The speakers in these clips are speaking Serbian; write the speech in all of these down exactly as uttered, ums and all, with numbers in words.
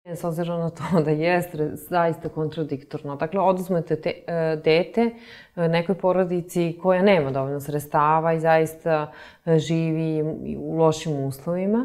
S obzirom na to da jeste zaista kontradiktorno. Dakle, oduzmete te, e, dete nekoj porodici koja nema dovoljno sredstava i zaista živi u lošim uslovima,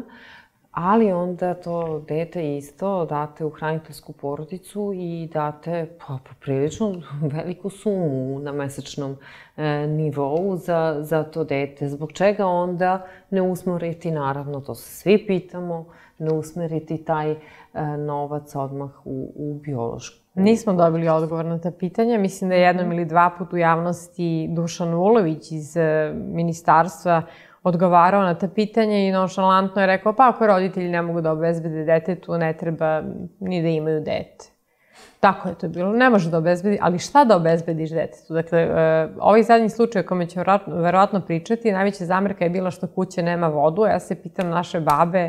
ali onda to dete isto date u hraniteljsku porodicu i date pa, poprilično veliku sumu na mesečnom e, nivou za, za to dete. Zbog čega onda ne usmeriti, naravno, to se svi pitamo, ne usmeriti taj e, novac odmah u, u biološku? Nismo dobili odgovor na ta pitanja. Mislim da je jednom ili dva put u javnosti Dušan Vulović iz e, ministarstva odgovarao na ta pitanja i nonšalantno je rekao pa ako roditelji ne mogu da obezbede detetu, ne treba ni da imaju dete. Tako je to bilo. Ne može da obezbedi, ali šta da obezbediš detetu? Dakle, ovaj zadnji slučaj o kome ćemo verovatno pričati, najveća zamerka je bila što kuća nema vodu. Ja se pitam naše babe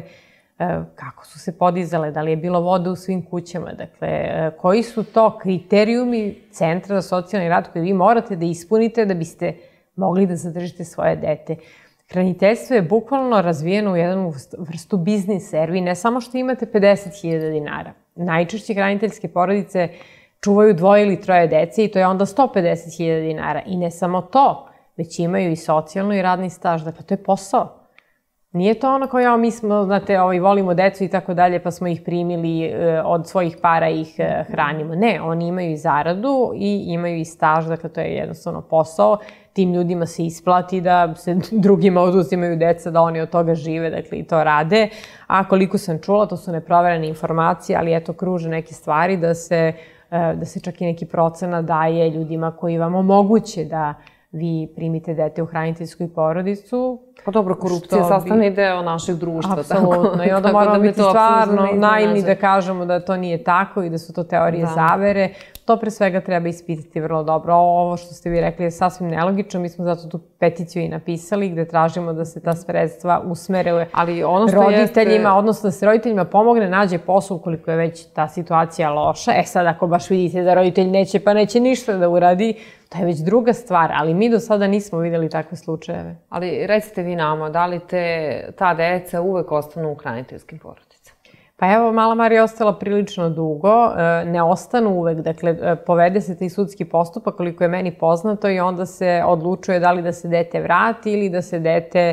kako su se podizale, da li je bilo vode u svim kućama. Dakle, koji su to kriterijumi Centra za socijalni rad koje vi morate da ispunite da biste mogli da zadržite svoje dete? Hraniteljstvo je bukvalno razvijeno u jednu vrstu biznisa, jer vi ne samo što imate pedeset hiljada dinara. Najčešće hraniteljske porodice čuvaju dvoje ili troje dece i to je onda sto pedeset hiljada dinara. I ne samo to, već imaju i socijalno i radni staž. Dakle, to je posao. Nije to ono kao ja, mi smo, znate, ovaj, volimo decu i tako dalje, pa smo ih primili e, od svojih para i ih e, hranimo. Ne, oni imaju i zaradu i imaju i staž, dakle, to je jednostavno posao. Tim ljudima se isplati da se drugima oduzimaju deca, da oni od toga žive, dakle, i to rade. A koliko sam čula, to su neproverene informacije, ali eto, kruže neke stvari da se, e, da se čak i neki procenat daje ljudima koji vam omoguće da vi primite dete u hraniteljsku porodicu. Pa dobro, korupcija je sastavni deo našeg društva. Apsolutno. I onda moramo biti stvarno naivni da kažemo da to nije tako i da su to teorije zavere. To pre svega treba ispitati vrlo dobro. Ovo što ste vi rekli je sasvim nelogično. Mi smo zato tu peticiju i napisali gde tražimo da se ta sredstva usmere roditeljima, odnosno da se roditeljima pomogne, nađe posao ukoliko je već ta situacija loša. E sad, ako baš vidite da roditelj neće, pa neće ništa da uradi, to je već druga stvar, ali mi do sada nismo videli takve slučajeve. Ali recite vi nama, da li te, ta deca uvek ostanu u hraniteljskim porodicama? Pa evo, mala Marija je ostala prilično dugo, ne ostanu uvek, dakle, povede se taj sudski postupak koliko je meni poznato i onda se odlučuje da li da se dete vrati ili da se dete,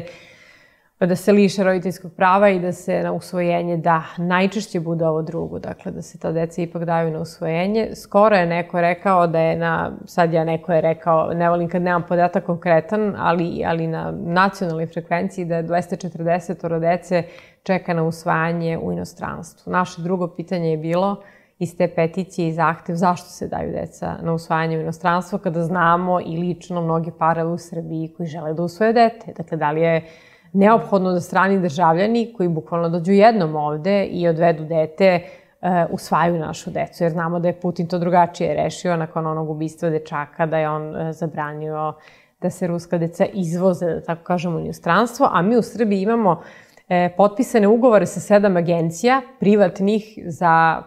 da se liše roditeljskog prava i da se na usvojenje da. Najčešće bude ovo drugo, dakle, da se ta deca ipak daju na usvojenje. Skoro je neko rekao da je na, sad ja neko je rekao, ne volim kad nemam podatak konkretan, ali, ali na nacionalnoj frekvenciji da je dvesta četrdeset dece čeka na usvajanje u inostranstvu. Naše drugo pitanje je bilo iz te peticije i zahtev zašto se daju deca na usvajanje u inostranstvo kada znamo i lično mnoge parove u Srbiji koji žele da usvoje dete. Dakle, da li je neophodno da strani državljani koji bukvalno dođu jednom ovde i odvedu dete usvajaju našu decu, jer znamo da je Putin to drugačije rešio nakon onog ubistva dečaka, da je on zabranio da se ruska deca izvoze, da tako kažemo, u inostranstvo, a mi u Srbiji imamo potpisane ugovore sa sedam agencija privatnih za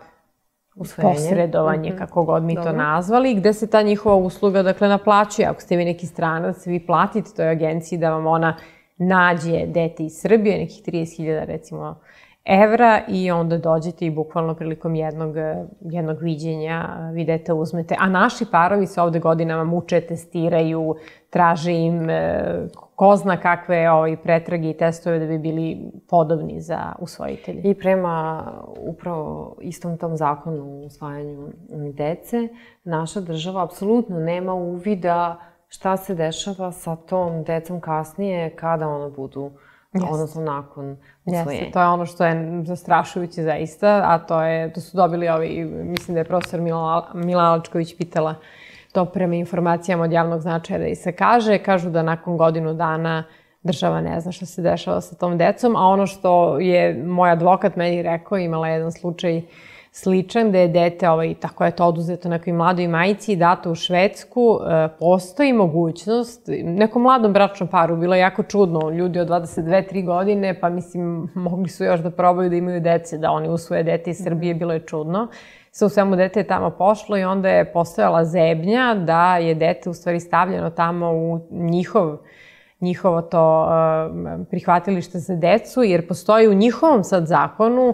posredovanje, kako god mi to nazvali, gde se ta njihova usluga, dakle, naplaćuje. Ako ste vi neki stranac, vi platite toj agenciji da vam ona nađe dete iz Srbije, nekih trideset hiljada, recimo, evra i onda dođete i bukvalno prilikom jednog, jednog viđenja vi dete uzmete. A naši parovi se ovde godinama muče, testiraju, traže im ko zna kakve ovaj, pretrage i testove da bi bili podobni za usvojitelje. I prema upravo istom tom zakonu o usvajanju dece, naša država apsolutno nema uvida šta se dešava sa tom decom kasnije kada ona budu, odnosno nakon usvojenja. Jeste, to je ono što je zastrašujuće zaista, a to je, to su dobili ovi, mislim da je profesor Mila Alačković pitala to prema informacijama od javnog značaja da i se kaže. Kažu da nakon godinu dana država ne zna šta se dešava sa tom decom, a ono što je moj advokat meni rekao, imala jedan slučaj sličan, da je dete, ovaj, tako je to oduzeto nekoj mladoj majici i dato u Švedsku, postoji mogućnost, nekom mladom bračnom paru, bilo je jako čudno, ljudi od dvadeset dve tri godine, pa mislim, mogli su još da probaju da imaju dece, da oni usvoje dete iz Srbije, bilo je čudno. Sve u svemu dete je tamo pošlo i onda je postojala zebnja da je dete u stvari stavljeno tamo u njihov, njihovo to prihvatilište za decu, jer postoji u njihovom sad zakonu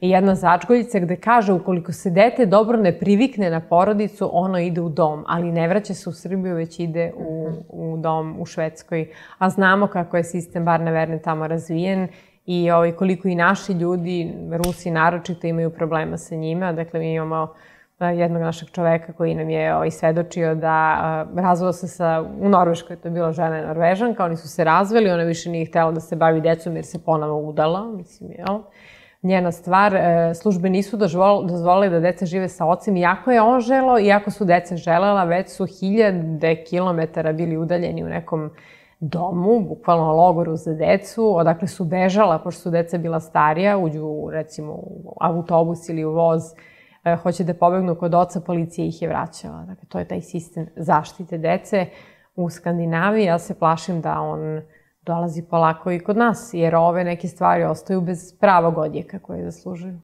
i jedna začkoljica gde kaže ukoliko se dete dobro ne privikne na porodicu, ono ide u dom, ali ne vraća se u Srbiju, već ide u, u dom u Švedskoj. A znamo kako je sistem Barne Verne tamo razvijen i ovaj, koliko i naši ljudi, Rusi naročito, imaju problema sa njima. Dakle, mi imamo jednog našeg čoveka koji nam je ovaj, svedočio da razveo se sa, u Norveškoj, to je bila žena Norvežanka, oni su se razveli, ona više nije htjela da se bavi decom jer se ponovo udala, mislim, jel? Njena stvar, službe nisu dozvolili da deca žive sa ocem, iako je on želeo, iako su deca želela, već su hiljade kilometara bili udaljeni u nekom domu, bukvalno logoru za decu, odakle su bežala, pošto su deca bila starija, uđu recimo u autobus ili u voz, hoće da pobegnu kod oca, policija ih je vraćala. Dakle, to je taj sistem zaštite dece u Skandinaviji. Ja se plašim da on dolazi polako i kod nas, jer ove neke stvari ostaju bez pravog odjeka koje zaslužuju.